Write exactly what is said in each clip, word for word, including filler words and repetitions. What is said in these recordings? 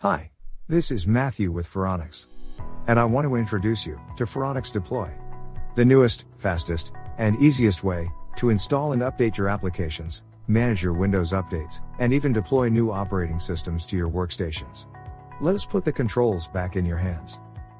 Hi, this is Matthew with Faronics. And I want to introduce you to Faronics Deploy. The newest, fastest, and easiest way to install and update your applications, manage your Windows updates, and even deploy new operating systems to your workstations. Let us put the controls back in your hands.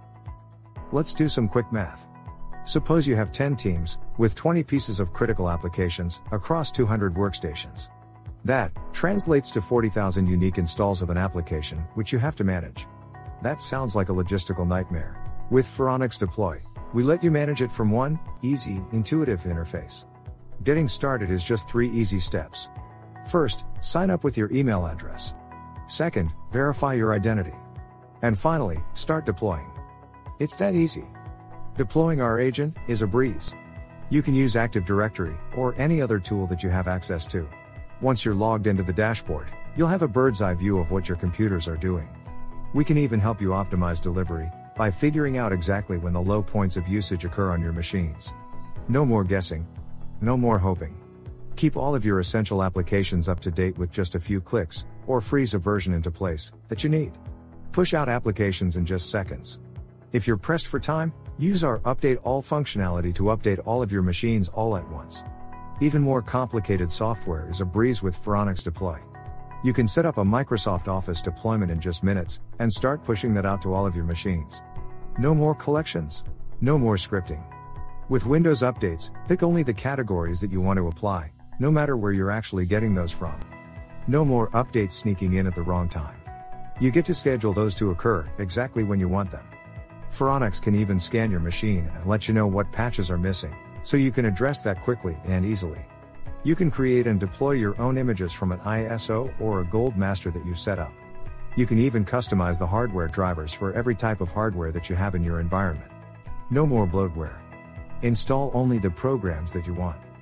Let's do some quick math. Suppose you have ten teams, with twenty pieces of critical applications, across two hundred workstations. That translates to forty thousand unique installs of an application, which you have to manage. That sounds like a logistical nightmare. With Faronics Deploy, we let you manage it from one, easy, intuitive interface. Getting started is just three easy steps. First, sign up with your email address. Second, verify your identity. And finally, start deploying. It's that easy. Deploying our agent is a breeze. You can use Active Directory or any other tool that you have access to. Once you're logged into the dashboard, you'll have a bird's eye view of what your computers are doing. We can even help you optimize delivery by figuring out exactly when the low points of usage occur on your machines. No more guessing. No more hoping. Keep all of your essential applications up to date with just a few clicks, or freeze a version into place that you need. Push out applications in just seconds. If you're pressed for time, use our Update All functionality to update all of your machines all at once. Even more complicated software is a breeze with Faronics Deploy. You can set up a Microsoft Office deployment in just minutes, and start pushing that out to all of your machines. No more collections. No more scripting. With Windows updates, pick only the categories that you want to apply, no matter where you're actually getting those from. No more updates sneaking in at the wrong time. You get to schedule those to occur exactly when you want them. Faronics can even scan your machine and let you know what patches are missing, so you can address that quickly and easily. You can create and deploy your own images from an I S O or a gold master that you set up. You can even customize the hardware drivers for every type of hardware that you have in your environment. No more bloatware. Install only the programs that you want.